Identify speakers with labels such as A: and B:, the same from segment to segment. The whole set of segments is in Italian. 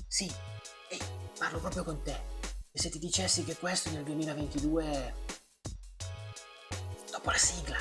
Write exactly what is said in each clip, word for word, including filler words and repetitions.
A: Sì, ehi, parlo proprio con te. E se ti dicessi che questo nel duemilaventidue, dopo la sigla.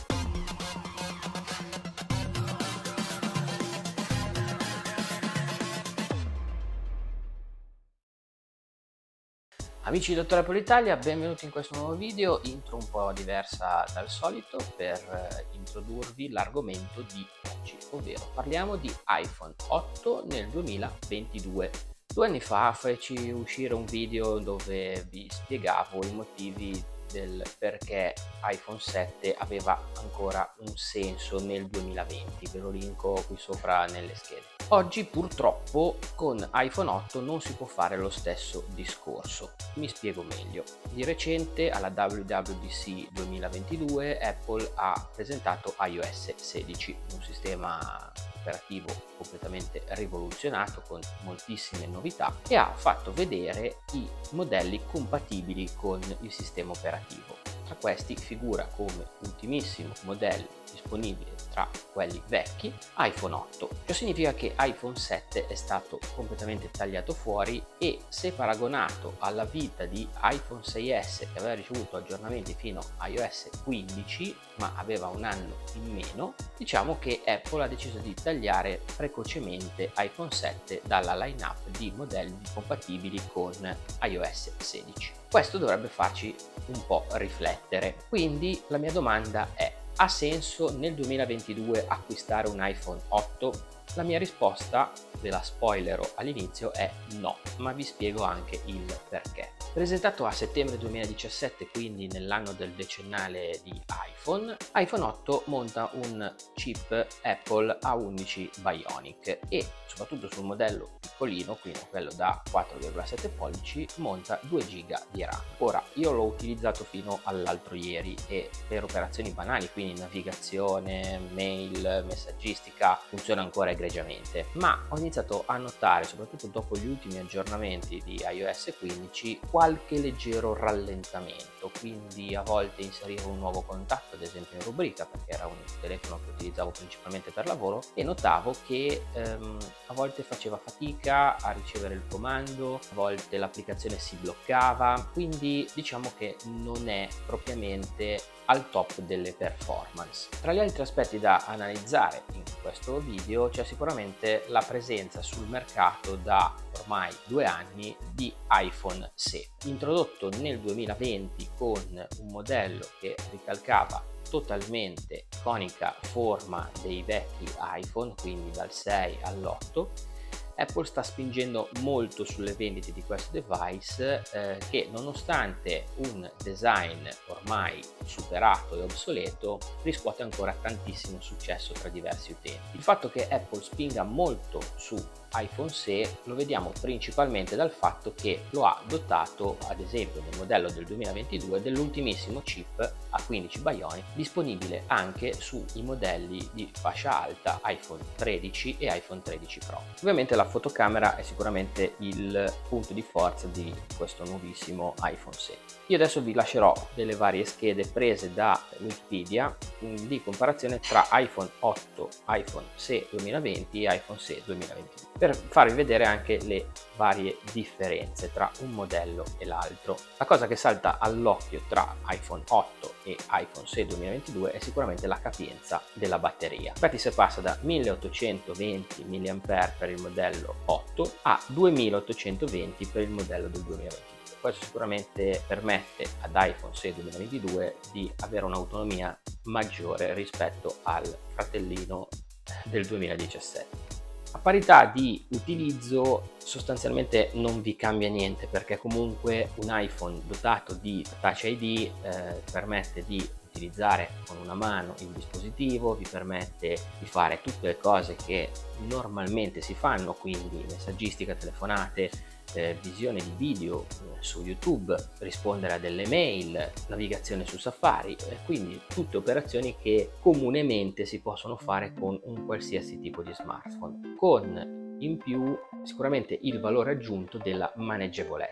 B: Amici di Dottor Apple Italia, benvenuti in questo nuovo video, intro un po' diversa dal solito per eh, introdurvi l'argomento di oggi, ovvero parliamo di iPhone otto nel duemilaventidue. Due anni fa feci uscire un video dove vi spiegavo i motivi del perché iPhone sette aveva ancora un senso nel duemilaventi, ve lo linko qui sopra nelle schede. Oggi purtroppo con iPhone otto non si può fare lo stesso discorso. Mi spiego meglio. Di recente alla W W D C duemilaventidue Apple ha presentato iOS sedici, un sistema operativo completamente rivoluzionato con moltissime novità, e ha fatto vedere i modelli compatibili con il sistema operativo. Tra questi figura come ultimissimo modello disponibile tra quelli vecchi iPhone otto. Ciò significa che iPhone sette è stato completamente tagliato fuori e, se paragonato alla vita di iPhone sei S, che aveva ricevuto aggiornamenti fino a iOS quindici ma aveva un anno in meno, diciamo che Apple ha deciso di tagliare precocemente iPhone sette dalla line-up di modelli compatibili con iOS sedici. Questo dovrebbe farci un po' riflettere, quindi la mia domanda è: ha senso nel duemilaventidue acquistare un iPhone otto? La mia risposta, ve la spoilerò all'inizio, è no, ma vi spiego anche il perché. Presentato a settembre duemiladiciassette, quindi nell'anno del decennale di iPhone, iPhone otto monta un chip Apple A undici Bionic e, soprattutto sul modello piccolino, quindi quello da quattro virgola sette pollici, monta due giga di RAM. Ora, io l'ho utilizzato fino all'altro ieri e per operazioni banali, quindi navigazione, mail, messaggistica, funziona ancora egregiamente, ma ho iniziato a notare, soprattutto dopo gli ultimi aggiornamenti di iOS quindici, qualche leggero rallentamento, quindi a volte inserivo un nuovo contatto, ad esempio in rubrica, perché era un telefono che utilizzavo principalmente per lavoro, e notavo che ehm, a volte faceva fatica a ricevere il comando, a volte l'applicazione si bloccava, quindi diciamo che non è propriamente al top delle performance. Tra gli altri aspetti da analizzare in questo video c'è sicuramente la presenza sul mercato da ormai due anni di iPhone SE, introdotto nel duemilaventi con un modello che ricalcava totalmente l'iconica forma dei vecchi iPhone, quindi dal sei all'otto. Apple sta spingendo molto sulle vendite di questo device eh, che, nonostante un design ormai superato e obsoleto, riscuote ancora tantissimo successo tra diversi utenti. Il fatto che Apple spinga molto su iPhone SE lo vediamo principalmente dal fatto che lo ha dotato, ad esempio nel modello del duemilaventidue, dell'ultimissimo chip A quindici Bionic, disponibile anche sui modelli di fascia alta iPhone tredici e iPhone tredici Pro. Ovviamente la fotocamera è sicuramente il punto di forza di questo nuovissimo iPhone SE. Io adesso vi lascerò delle varie schede prese da Wikipedia di comparazione tra iPhone otto, iPhone SE duemilaventi e iPhone SE duemilaventidue, per farvi vedere anche le varie differenze tra un modello e l'altro. La cosa che salta all'occhio tra iPhone otto e iPhone SE duemilaventidue è sicuramente la capienza della batteria. Infatti si passa da milleottocentoventi milliampere per il modello otto a duemilaottocentoventi per il modello del duemilaventidue. Questo sicuramente permette ad iPhone SE duemilaventidue di avere un'autonomia maggiore rispetto al fratellino del duemiladiciassette. A parità di utilizzo sostanzialmente non vi cambia niente, perché comunque un iPhone dotato di Touch I D eh, permette di utilizzare con una mano il dispositivo, vi permette di fare tutte le cose che normalmente si fanno, quindi messaggistica, telefonate, eh, visione di video eh, su YouTube, rispondere a delle mail, navigazione su Safari, eh, quindi tutte operazioni che comunemente si possono fare con un qualsiasi tipo di smartphone, con in più sicuramente il valore aggiunto della maneggevolezza.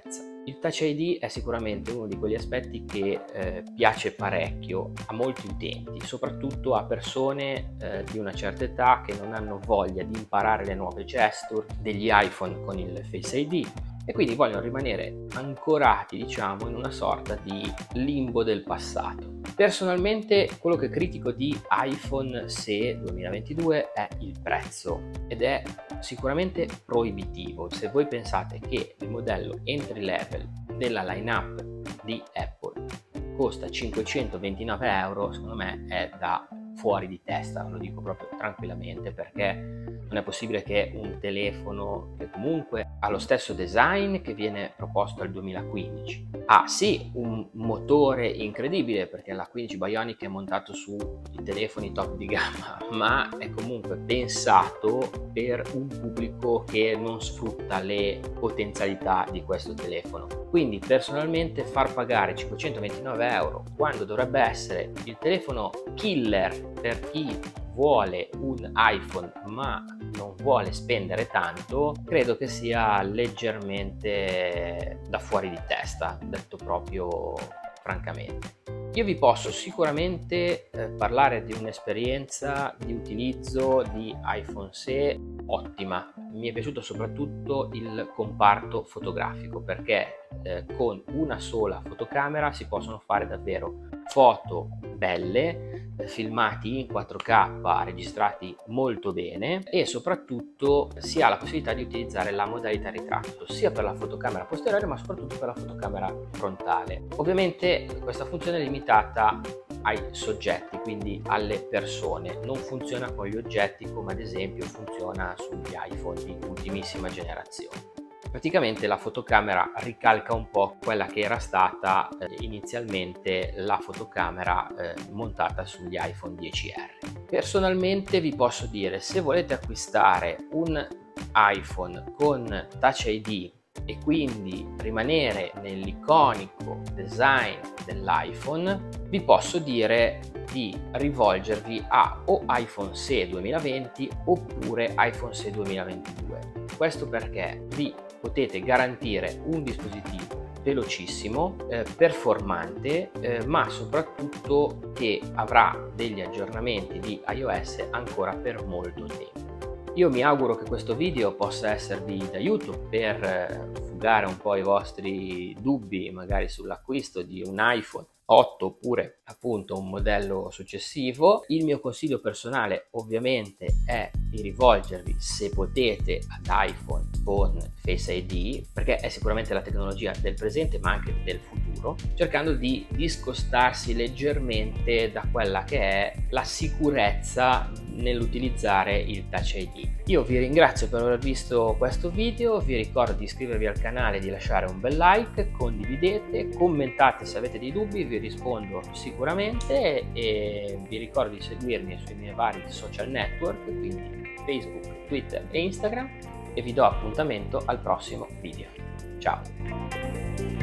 B: Il Touch I D è sicuramente uno di quegli aspetti che eh, piace parecchio a molti utenti, soprattutto a persone eh, di una certa età che non hanno voglia di imparare le nuove gesture degli iPhone con il Face I D e quindi vogliono rimanere ancorati, diciamo, in una sorta di limbo del passato. Personalmente quello che critico di iPhone S E duemilaventidue è il prezzo ed è sicuramente proibitivo. Se voi pensate che il modello entry level della lineup di Apple costa cinquecentoventinove euro, secondo me è da fuori di testa, lo dico proprio tranquillamente, perché non è possibile che un telefono che comunque ha lo stesso design che viene proposto al duemilaquindici, ha sì un motore incredibile perché la quindici Bionic è montato su i telefoni top di gamma, ma è comunque pensato per un pubblico che non sfrutta le potenzialità di questo telefono. Quindi personalmente far pagare cinquecentoventinove euro quando dovrebbe essere il telefono killer per chi vuole un iPhone ma non vuole spendere tanto, credo che sia leggermente da fuori di testa, detto proprio francamente. Io vi posso sicuramente eh, parlare di un'esperienza di utilizzo di iPhone S E ottima. Mi è piaciuto soprattutto il comparto fotografico perché eh, con una sola fotocamera si possono fare davvero foto belle, eh, filmati in quattro K, registrati molto bene e soprattutto si ha la possibilità di utilizzare la modalità ritratto sia per la fotocamera posteriore ma soprattutto per la fotocamera frontale. Ovviamente questa funzione è limitata ai soggetti, quindi alle persone, non funziona con gli oggetti come ad esempio funziona sugli iPhone di ultimissima generazione. Praticamente la fotocamera ricalca un po' quella che era stata eh, inizialmente la fotocamera eh, montata sugli iPhone dieci R. Personalmente vi posso dire, se volete acquistare un iPhone con Touch I D e quindi rimanere nell'iconico design dell'iPhone, vi posso dire di rivolgervi a o iPhone S E duemilaventi oppure iPhone S E duemilaventidue. Questo perché vi potete garantire un dispositivo velocissimo, eh, performante, eh, ma soprattutto che avrà degli aggiornamenti di iOS ancora per molto tempo. Io mi auguro che questo video possa esservi d'aiuto per fugare un po' i vostri dubbi magari sull'acquisto di un iPhone otto oppure appunto un modello successivo. Il mio consiglio personale ovviamente è di rivolgervi, se potete, ad iPhone con Face I D perché è sicuramente la tecnologia del presente ma anche del futuro, cercando di discostarsi leggermente da quella che è la sicurezza nell'utilizzare il Touch I D. Io vi ringrazio per aver visto questo video, vi ricordo di iscrivervi al canale, di lasciare un bel like, condividete, commentate se avete dei dubbi, vi rispondo sicuramente e vi ricordo di seguirmi sui miei vari social network, quindi Facebook, Twitter e Instagram, e vi do appuntamento al prossimo video. Ciao!